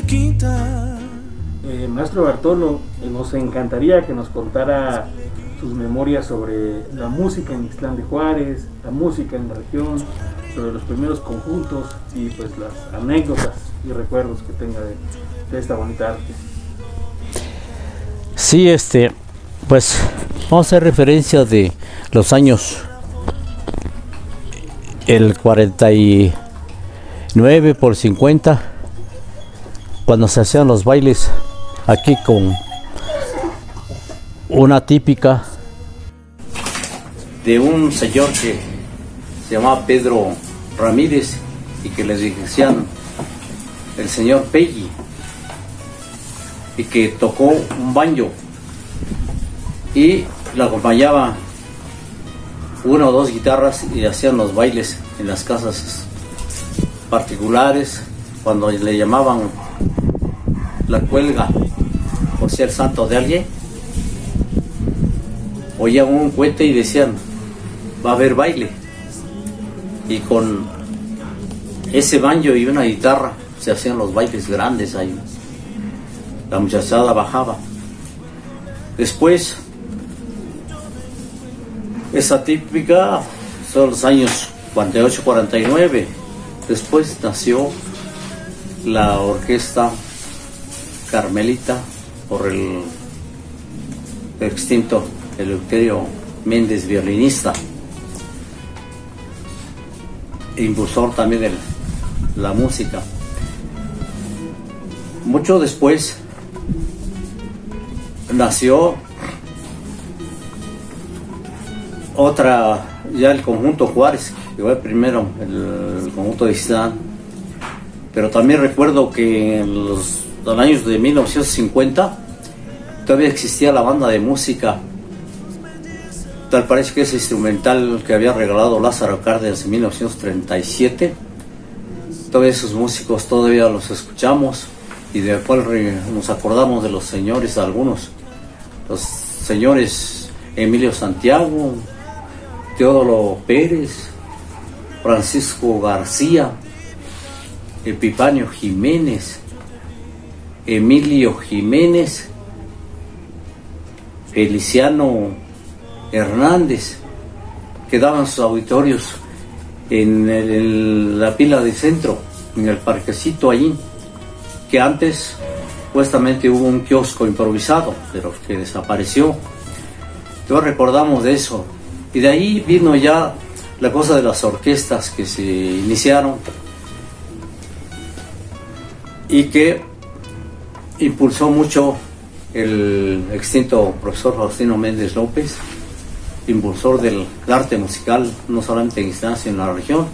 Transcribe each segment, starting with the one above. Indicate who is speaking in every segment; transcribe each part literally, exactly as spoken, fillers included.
Speaker 1: quinta.
Speaker 2: Eh, maestro Bartolo, eh, nos encantaría que nos contara sus memorias sobre la música en Ixtlán de Juárez, la música en la región, sobre los primeros conjuntos y pues las anécdotas y recuerdos que tenga de, de esta bonita arte.
Speaker 3: Sí, este, pues vamos a hacer referencia de los años el cuarenta y nueve por cincuenta, cuando se hacían los bailes aquí con una típica de un señor que se llamaba Pedro Ramírez y que les decían el señor Peggy, y que tocó un banjo y la acompañaba una o dos guitarras y hacían los bailes en las casas particulares cuando le llamaban la cuelga, o sea, el santo de alguien. Oían un cohete y decían, va a haber baile, y con ese banjo y una guitarra se hacían los bailes grandes ahí. La muchachada bajaba. Después, esa típica son los años cuarenta y ocho cuarenta y nueve. Después nació la orquesta Carmelita por el extinto Eleuterio Méndez, violinista, e impulsor también de la música. Mucho después nació otra, ya el conjunto Juárez, que fue primero el, el conjunto de Ixtlán, pero también recuerdo que en los, los años de mil novecientos cincuenta todavía existía la banda de música, tal parece que ese instrumental que había regalado Lázaro Cárdenas en mil novecientos treinta y siete, todavía esos músicos todavía los escuchamos, y después nos acordamos de los señores, algunos, los señores Emilio Santiago, Teodoro Pérez, Francisco García, Epifanio Jiménez, Emilio Jiménez, Feliciano Hernández, que daban sus auditorios en, el, en la pila de centro, en el parquecito allí, que antes supuestamente hubo un kiosco improvisado, pero que desapareció. Todos recordamos de eso, y de ahí vino ya la cosa de las orquestas que se iniciaron y que impulsó mucho el extinto profesor Faustino Méndez López, impulsor del arte musical no solamente en Ixtlán sino en la región.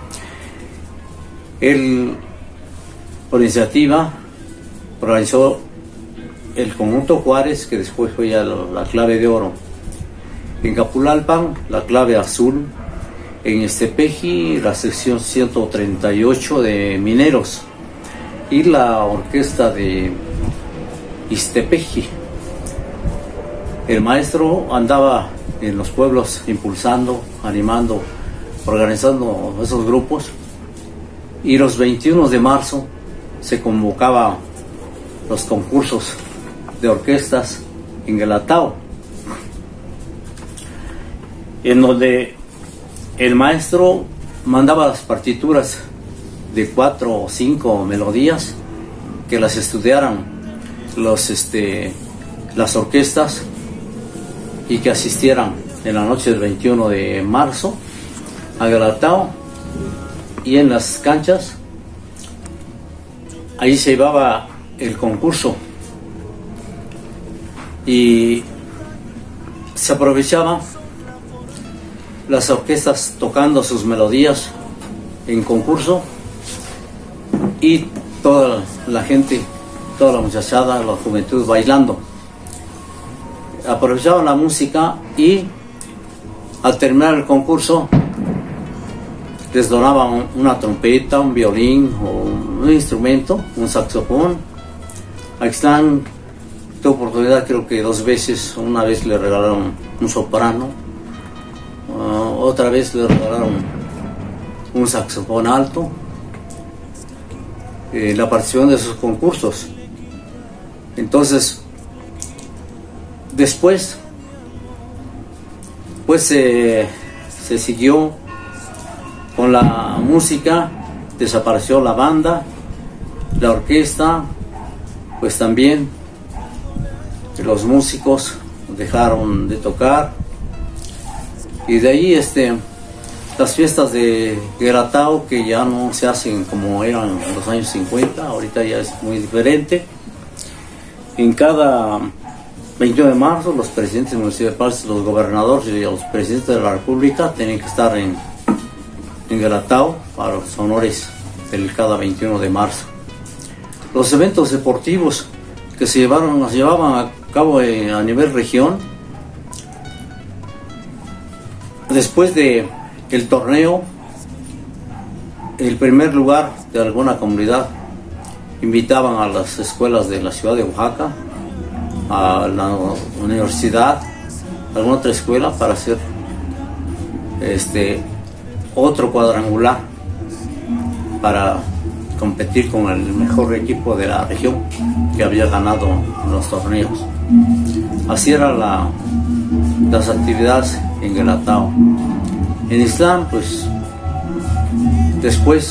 Speaker 3: Él, por iniciativa, organizó el conjunto Juárez, que después fue ya la, la clave de oro. En Capulalpan, la clave azul. En Estepeji, la sección ciento treinta y ocho de mineros. Y la orquesta de Ixtepeji. El maestro andaba en los pueblos impulsando, animando, organizando esos grupos, y los veintiuno de marzo se convocaba los concursos de orquestas en Guelatao, en donde el maestro mandaba las partituras de cuatro o cinco melodías que las estudiaran los, este, las orquestas, y que asistieran en la noche del veintiuno de marzo a Guelatao, y en las canchas ahí se llevaba el concurso y se aprovechaba las orquestas tocando sus melodías en concurso, y toda la gente, toda la muchachada, la juventud bailando. Aprovechaban la música, y al terminar el concurso les donaban una trompeta, un violín o un instrumento, un saxofón. A Ixtlán tuve oportunidad, creo que dos veces. Una vez le regalaron un soprano, uh, otra vez le regalaron un saxofón alto. eh, la participación de esos concursos. Entonces, después, pues eh, se siguió con la música, desapareció la banda, la orquesta, pues también los músicos dejaron de tocar, y de ahí este, las fiestas de Gueratao, que ya no se hacen como eran en los años cincuenta, ahorita ya es muy diferente. En cada veintiuno de marzo los presidentes municipales, los gobernadores y los presidentes de la república tienen que estar en, en Gueratao para los honores del cada veintiuno de marzo. Los eventos deportivos que se llevaron, se llevaban a cabo eh, a nivel región, después de el torneo, el primer lugar de alguna comunidad invitaban a las escuelas de la ciudad de Oaxaca, a la universidad, a alguna otra escuela, para hacer este otro cuadrangular para competir con el mejor equipo de la región que había ganado los torneos. Así eran la, las actividades en Gueratao. En Ixtlán, pues después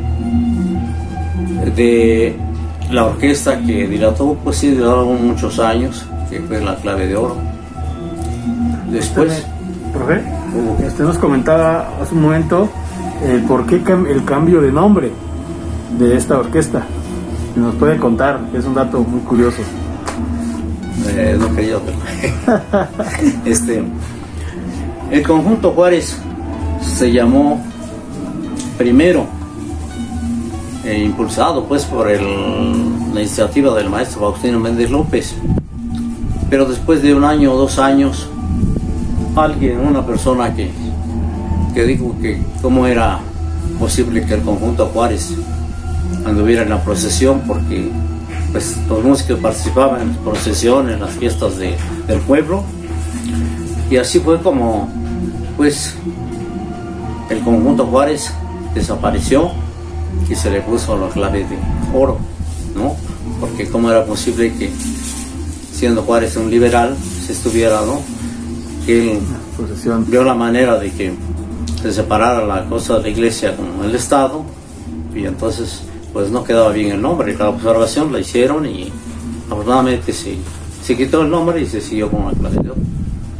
Speaker 3: de la orquesta que dilató, pues sí, duraron muchos años, que fue la Clave de Oro. Después,
Speaker 2: profe, usted nos comentaba hace un momento el por qué cam el cambio de nombre de esta orquesta. Nos puede contar, es un dato muy curioso.
Speaker 3: Eh, no quería, pero este, el conjunto Juárez se llamó primero, eh, impulsado pues por el, la iniciativa del maestro Faustino Méndez López, pero después de un año o dos años, alguien, una persona que, que dijo que cómo era posible que el conjunto Juárez anduviera en la procesión, porque pues los músicos participaban en las procesiones, en las fiestas de, del pueblo, y así fue como pues el conjunto Juárez desapareció y se le puso la Clave de Oro, ¿no? Porque cómo era posible que, siendo Juárez un liberal, se estuviera, ¿no? Que él vio la manera de que se separara la cosa de la iglesia con el Estado, y entonces pues no quedaba bien el nombre. La observación la hicieron y afortunadamente se, se quitó el nombre y se siguió con la Clave de Oro.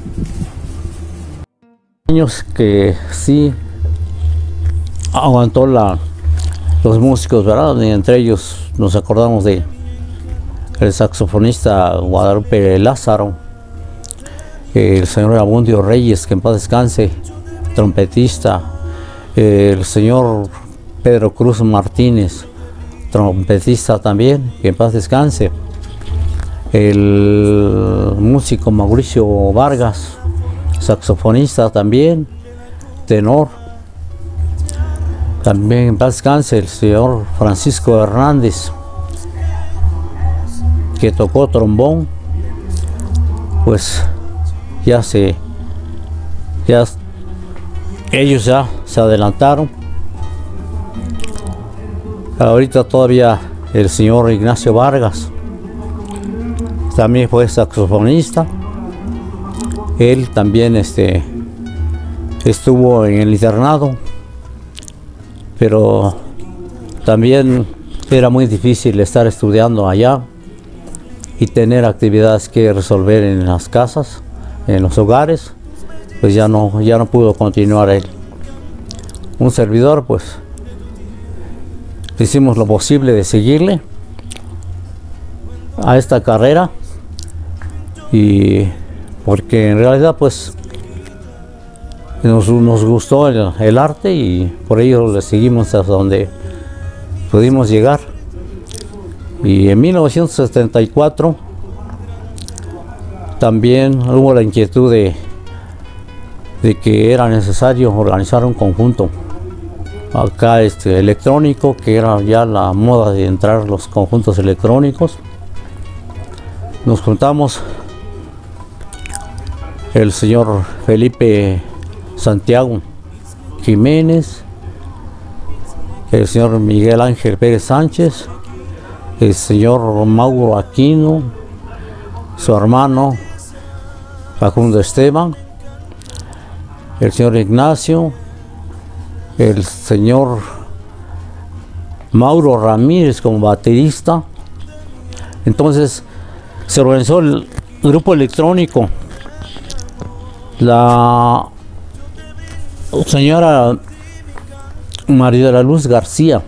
Speaker 1: Años que sí aguantó la, los músicos, ¿verdad? Y entre ellos nos acordamos de el saxofonista Guadalupe Lázaro, el señor Abundio Reyes, que en paz descanse, trompetista, el señor Pedro Cruz Martínez, trompetista también, que en paz descanse, el músico Mauricio Vargas, saxofonista también, tenor, también en paz descanse el señor Francisco Hernández, que tocó trombón. Pues ya se, ya ellos ya se adelantaron. Ahorita todavía el señor Ignacio Vargas también fue saxofonista. Él también este, estuvo en el internado, pero también era muy difícil estar estudiando allá y tener actividades que resolver en las casas, en los hogares. Pues ya no, ya no pudo continuar él. Un servidor, pues hicimos lo posible de seguirle a esta carrera, y porque en realidad pues nos, nos gustó el, el arte, y por ello le seguimos hasta donde pudimos llegar. Y en mil novecientos setenta y cuatro también hubo la inquietud de, de que era necesario organizar un conjunto acá este, electrónico, que era ya la moda de entrar los conjuntos electrónicos. Nos juntamos el señor Felipe Santiago Jiménez, el señor Miguel Ángel Pérez Sánchez, el señor Mauro Aquino, su hermano Facundo Esteban, el señor Ignacio, el señor Mauro Ramírez como baterista. Entonces se organizó el grupo electrónico. La señora María de la Luz García,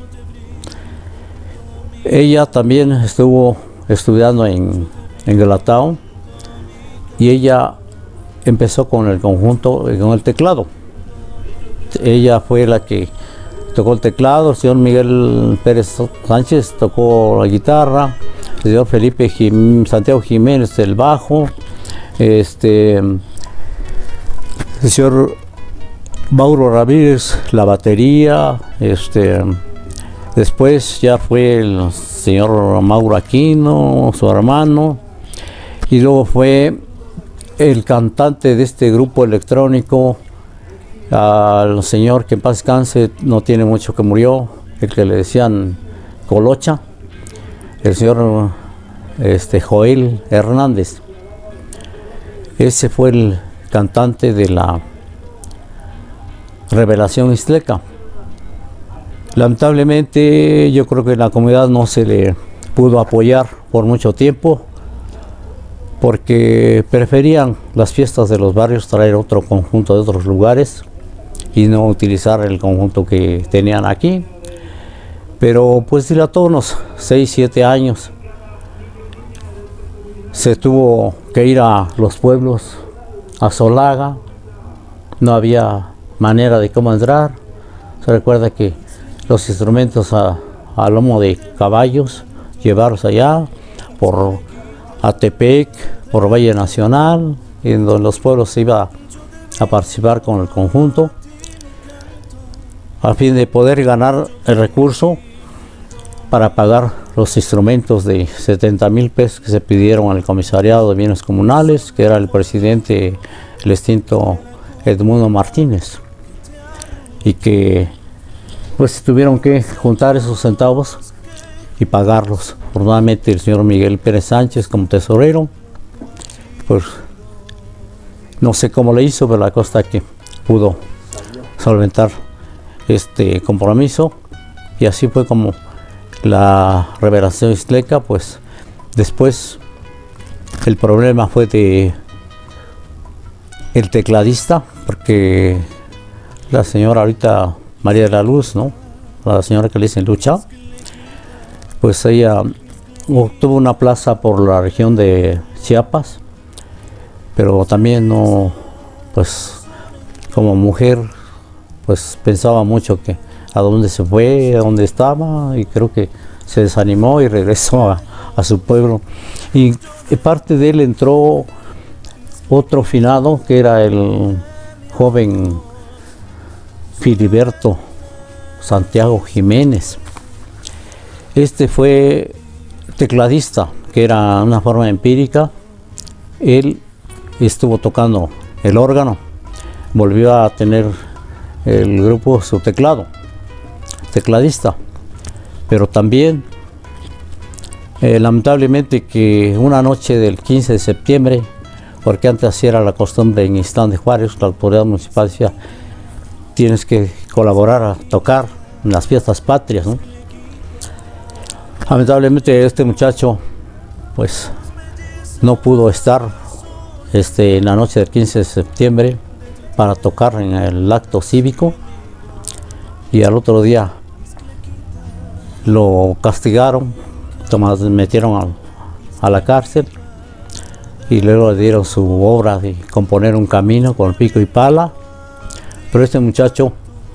Speaker 1: ella también estuvo estudiando en, en Guelatao, y ella empezó con el conjunto, con el teclado. Ella fue la que tocó el teclado, el señor Miguel Pérez Sánchez tocó la guitarra, el señor Felipe Jim, Santiago Jiménez el bajo, este, el señor Mauro Ramírez la batería, este, después ya fue el señor Mauro Aquino, su hermano, y luego fue el cantante de este grupo electrónico, al señor que en paz descanse, no tiene mucho que murió, el que le decían Colocha, el señor este, Joel Hernández. Ese fue el cantante de la Revelación Mixteca. Lamentablemente yo creo que la comunidad no se le pudo apoyar por mucho tiempo, porque preferían las fiestas de los barrios, traer otro conjunto de otros lugares y no utilizar el conjunto que tenían aquí. Pero pues dilató unos seis, siete años. Se tuvo que ir a los pueblos, a Solaga, no había manera de cómo entrar. Se recuerda que los instrumentos a, a lomo de caballos, llevarlos allá por Atepec, por Valle Nacional, en donde los pueblos se iba a participar con el conjunto, a fin de poder ganar el recurso para pagar los instrumentos de setenta mil pesos que se pidieron al Comisariado de Bienes Comunales, que era el presidente, el extinto Edmundo Martínez, y que pues tuvieron que juntar esos centavos y pagarlos. Afortunadamente el señor Miguel Pérez Sánchez, como tesorero, pues no sé cómo le hizo, pero la cosa que pudo solventar este compromiso, y así fue como la Revelación Mixteca. Pues después el problema fue de el tecladista, porque la señora ahorita María de la Luz, ¿no? La señora que le dicen Lucha, pues ella obtuvo una plaza por la región de Chiapas, pero también no, pues como mujer, pues pensaba mucho que a dónde se fue, a dónde estaba, y creo que se desanimó y regresó a, a su pueblo. Y parte de él entró otro finado, que era el joven Filiberto Santiago Jiménez. Este fue tecladista, que era una forma empírica. Él estuvo tocando el órgano, volvió a tener el grupo su teclado, tecladista, pero también eh, lamentablemente que una noche del quince de septiembre, porque antes así era la costumbre en Ixtlán de Juárez, la autoridad municipal decía: tienes que colaborar a tocar en las fiestas patrias, ¿no? Lamentablemente este muchacho pues no pudo estar este, en la noche del quince de septiembre para tocar en el acto cívico, y al otro día lo castigaron, metieron a, a la cárcel, y luego le dieron su obra de componer un camino con pico y pala. Pero este muchacho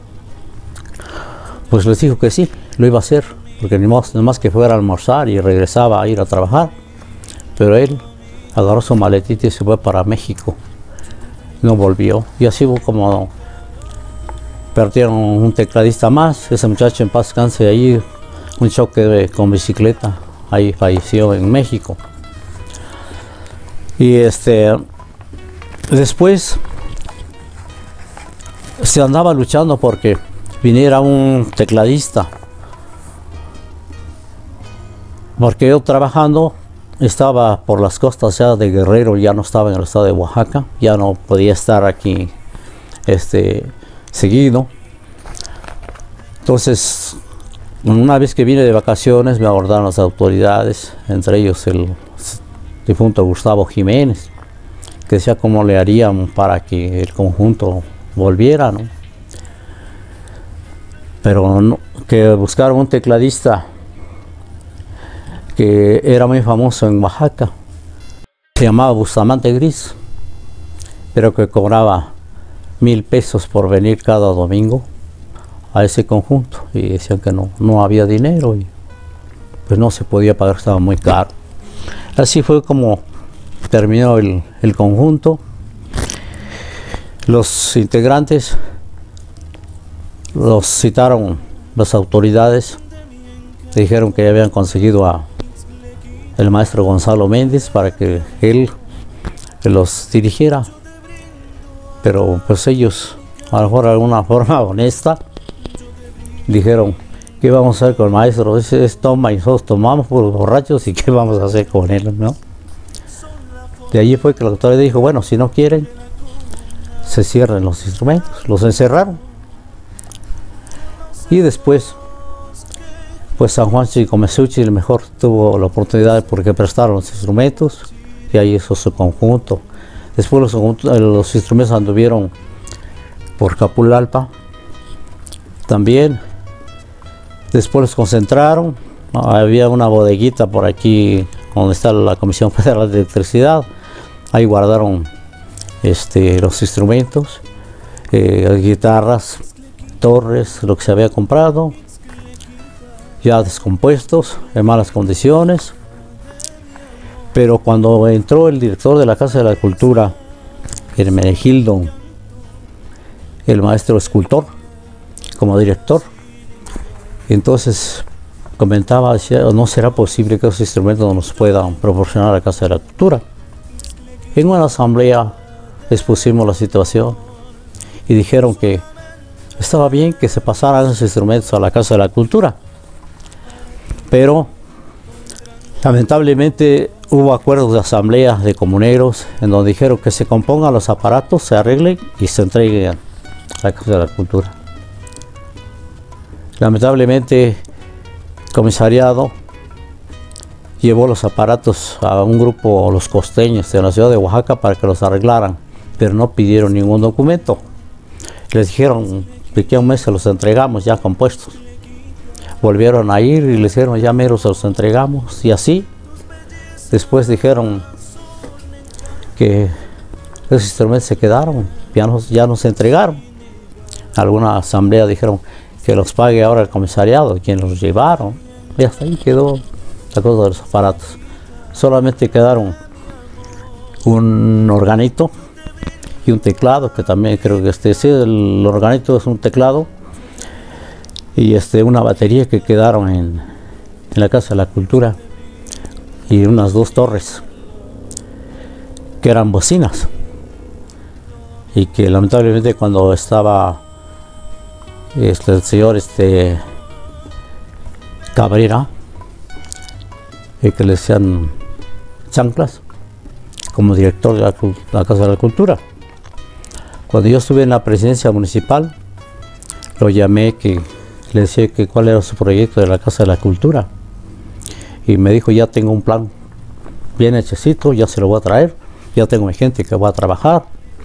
Speaker 1: pues les dijo que sí, lo iba a hacer, porque ni más, ni más que fuera a almorzar y regresaba a ir a trabajar. Pero él agarró su maletita y se fue para México, no volvió, y así hubo como perdieron un tecladista más. Ese muchacho en paz descanse, ahí un choque de, con bicicleta, ahí falleció en México. Y este después se andaba luchando porque viniera un tecladista, porque yo trabajando estaba por las costas ya de Guerrero, ya no estaba en el estado de Oaxaca, ya no podía estar aquí este, seguido. Entonces, una vez que vine de vacaciones me abordaron las autoridades, entre ellos el difunto Gustavo Jiménez, que decía cómo le harían para que el conjunto volviera, ¿no? Pero no, que buscaron un tecladista que era muy famoso en Oaxaca, se llamaba Bustamante Gris, pero que cobraba mil pesos por venir cada domingo a ese conjunto, y decían que no, no había dinero y pues no se podía pagar, estaba muy caro. Así fue como terminó el, el conjunto. Los integrantes los citaron las autoridades, dijeron que ya habían conseguido a el maestro Gonzalo Méndez para que él los dirigiera, pero pues ellos, a lo mejor de alguna forma honesta, dijeron: ¿qué vamos a hacer con el maestro? Ese es toma y nosotros tomamos por los borrachos, y ¿qué vamos a hacer con él, no? De allí fue que la autoridad dijo: bueno, si no quieren, se cierren los instrumentos. Los encerraron. Y después, pues San Juan Chicomesuchil mejor tuvo la oportunidad porque prestaron los instrumentos, y ahí hizo su conjunto. Después los, los instrumentos anduvieron por Capulalpa también. Después los concentraron. Había una bodeguita por aquí donde está la Comisión Federal de Electricidad. Ahí guardaron este, los instrumentos, eh, guitarras, torres, lo que se había comprado, ya descompuestos, en malas condiciones. Pero cuando entró el director de la Casa de la Cultura, Hermenegildo, el maestro escultor, como director, entonces comentaba, decía: no será posible que esos instrumentos nos puedan proporcionar a la Casa de la Cultura. En una asamblea expusimos la situación y dijeron que estaba bien que se pasaran esos instrumentos a la Casa de la Cultura, pero lamentablemente hubo acuerdos de asamblea de comuneros en donde dijeron que se compongan los aparatos, se arreglen y se entreguen a la Casa de la Cultura. Lamentablemente el comisariado llevó los aparatos a un grupo, los costeños de la ciudad de Oaxaca, para que los arreglaran, pero no pidieron ningún documento. Les dijeron que aquí a un mes se los entregamos ya compuestos. Volvieron a ir y les dijeron: ya mero se los entregamos, y así. Después dijeron que esos instrumentos se quedaron, ya no, ya no se entregaron. Alguna asamblea dijeron que los pague ahora el comisariado, quien los llevaron, y hasta ahí quedó la cosa de los aparatos. Solamente quedaron un organito y un teclado, que también creo que este, sí, el organito es un teclado, y este, una batería que quedaron en, en la Casa de la Cultura, y unas dos torres que eran bocinas, y que lamentablemente cuando estaba este, el señor este, Cabrera, y que le decían Chanclas, como director de la, la Casa de la Cultura, cuando yo estuve en la presidencia municipal, lo llamé, que le decía que cuál era su proyecto de la Casa de la Cultura, y me dijo: ya tengo un plan bien hechecito, ya se lo voy a traer, ya tengo mi gente que va a trabajar.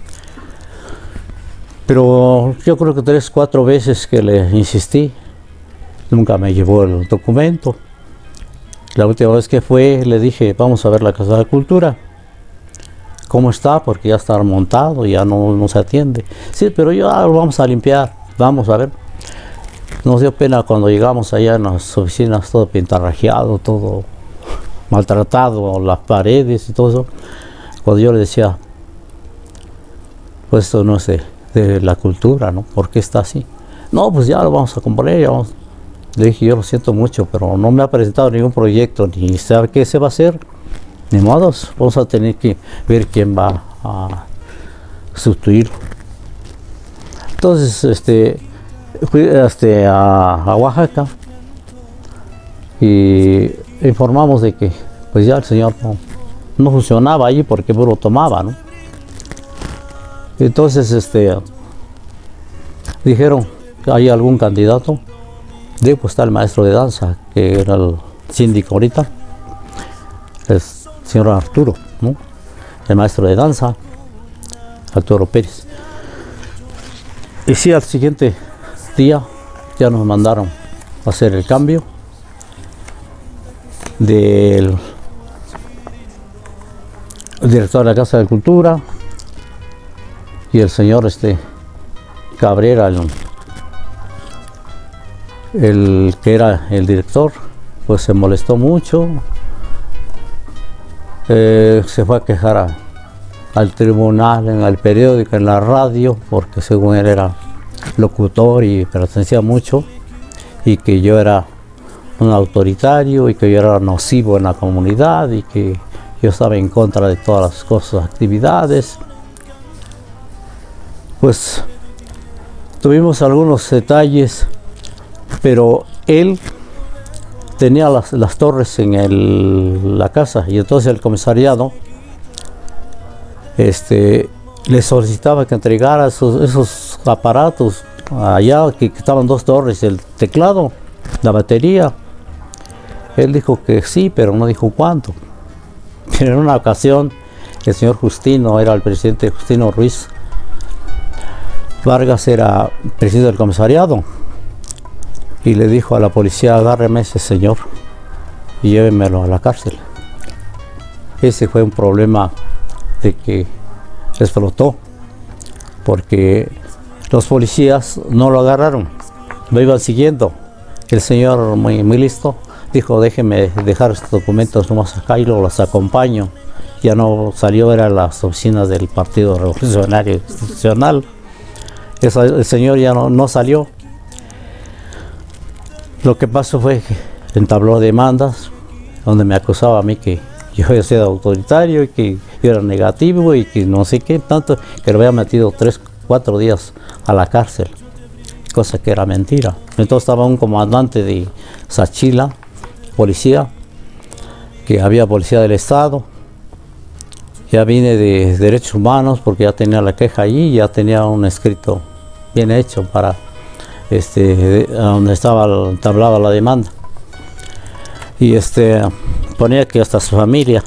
Speaker 1: Pero yo creo que tres, cuatro veces que le insistí, nunca me llevó el documento. La última vez que fue, le dije: vamos a ver la Casa de la Cultura, ¿cómo está? Porque ya está montado, ya no, no se atiende. Sí, pero ya lo vamos a limpiar, vamos a ver. Nos dio pena cuando llegamos allá en las oficinas, todo pintarrajeado, todo maltratado, las paredes y todo eso. Cuando yo le decía: pues esto no es de, de la cultura, ¿no? ¿Por qué está así? No, pues ya lo vamos a componer, ya vamos. Le dije: yo lo siento mucho, pero no me ha presentado ningún proyecto, ni sabe qué se va a hacer. Ni modos, vamos a tener que ver quién va a sustituirlo. Entonces, este, fui este, a, a Oaxaca y informamos de que pues ya el señor no, no funcionaba allí porque puro tomaba, ¿no? Entonces este, dijeron que hay algún candidato. Digo, pues está el maestro de danza, que era el síndico ahorita, el señor Arturo, ¿no? El maestro de danza, Arturo Pérez. Y sí, al siguiente día ya nos mandaron a hacer el cambio del director de la Casa de Cultura y el señor este Cabrera, el, el que era el director, pues se molestó mucho, eh, se fue a quejar a, al tribunal, en el periódico, en la radio, porque según él era locutor y pertenecía mucho, y que yo era un autoritario y que yo era nocivo en la comunidad y que yo estaba en contra de todas las cosas, actividades. Pues tuvimos algunos detalles, pero él tenía las, las torres en el, la casa, y entonces el comisariado este, le solicitaba que entregara esos, esos aparatos allá, que, que estaban dos torres, el teclado, la batería. Él dijo que sí, pero no dijo cuánto. Pero en una ocasión el señor Justino, era el presidente Justino Ruiz Vargas, era presidente del comisariado, y le dijo a la policía: agárreme a ese señor y llévenmelo a la cárcel. Ese fue un problema de que explotó, porque los policías no lo agarraron, lo iban siguiendo. El señor, muy, muy listo, dijo: déjeme dejar estos documentos nomás acá y los acompaño. Ya no salió, eran las oficinas del Partido Revolucionario Institucional. Eso, el señor ya no, no salió. Lo que pasó fue que entabló demandas donde me acusaba a mí que yo había sido autoritario y que yo era negativo y que no sé qué, tanto que lo había metido tres, cuatro días a la cárcel, cosa que era mentira. Entonces estaba un comandante de Sachila, policía, que había policía del Estado. Ya vine de Derechos Humanos porque ya tenía la queja allí, ya tenía un escrito bien hecho para este, donde estaba entablada la demanda. Y este ponía que hasta su familia,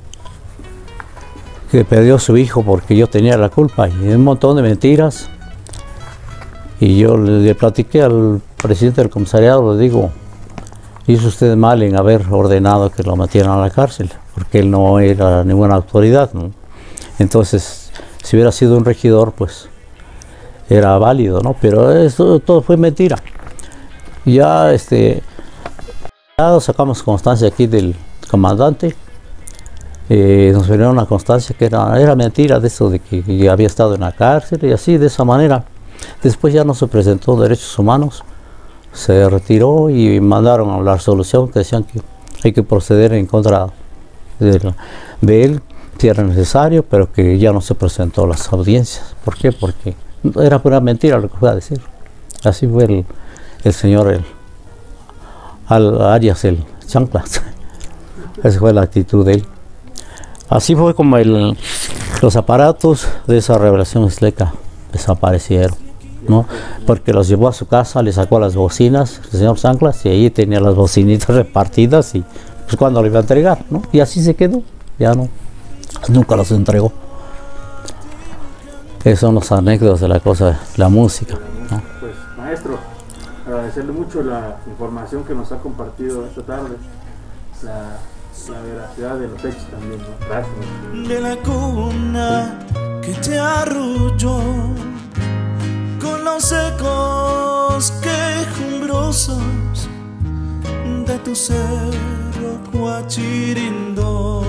Speaker 1: que perdió a su hijo porque yo tenía la culpa, y un montón de mentiras. Y yo le, le platiqué al presidente del comisariado, le digo: hizo usted mal en haber ordenado que lo metieran a la cárcel, porque él no era ninguna autoridad, ¿no? Entonces, si hubiera sido un regidor, pues era válido, ¿no? Pero eso todo fue mentira. Ya este, ya sacamos constancia aquí del comandante, eh, nos vinieron una constancia que era, era mentira de eso, de que, que había estado en la cárcel y así, de esa manera. Después ya no se presentó Derechos Humanos, se retiró y mandaron a la resolución que decían que hay que proceder en contra de, de él, si era necesario, pero que ya no se presentó a las audiencias. ¿Por qué? Porque era pura mentira lo que fue a decir. Así fue el, el señor el, Al Arias, el chanclas. Esa fue la actitud de él. Así fue como el, los aparatos de esa revelación isleca desaparecieron, ¿no? Porque los llevó a su casa, le sacó las bocinas, el señor Chanclas, y ahí tenía las bocinitas repartidas, y pues cuando lo iba a entregar, ¿no? Y así se quedó, ya no, nunca los entregó. Esos son los anécdotas de la cosa, la música, ¿no?
Speaker 2: Pues maestro, agradecerle mucho la información que nos ha compartido esta tarde, la, la veracidad de los hechos también, ¿no? Gracias.
Speaker 4: De la cuna que te arrulló, con los ecos quejumbrosos de tu cerro Guachirindo.